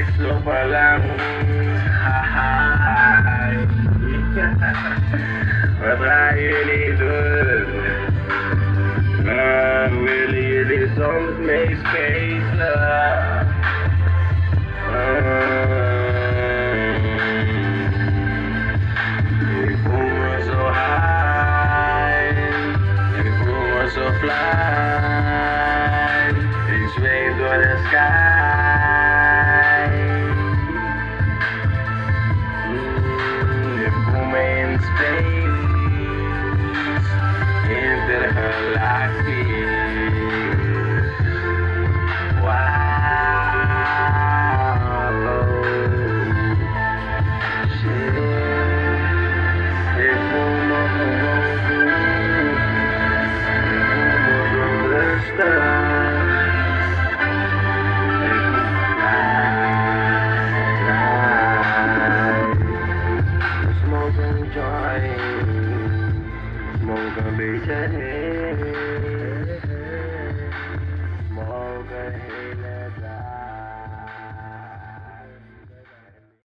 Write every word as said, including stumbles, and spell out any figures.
super lang. What I really do, uh, really really songs make space. Uh, if we were so high, if we were so fly, these waves on the sky. Mm, if we were in space, into her like this. Wow, shit. If we were the stars, if we fly, smoke and joy. Smoke and be